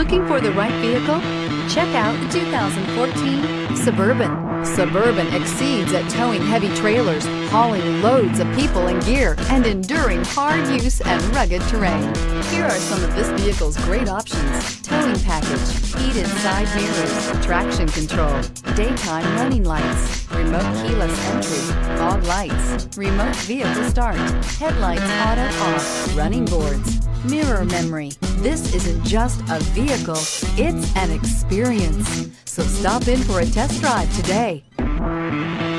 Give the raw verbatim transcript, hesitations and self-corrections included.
Looking for the right vehicle? Check out the two thousand fourteen Suburban. Suburban exceeds at towing heavy trailers, hauling loads of people and gear, and enduring hard use and rugged terrain. Here are some of this vehicle's great options: towing package, heated side mirrors, traction control, daytime running lights, remote keyless entry, fog lights, remote vehicle start, headlights auto off, running boards, mirror memory. This isn't just a vehicle, it's an experience. So stop in for a test drive today.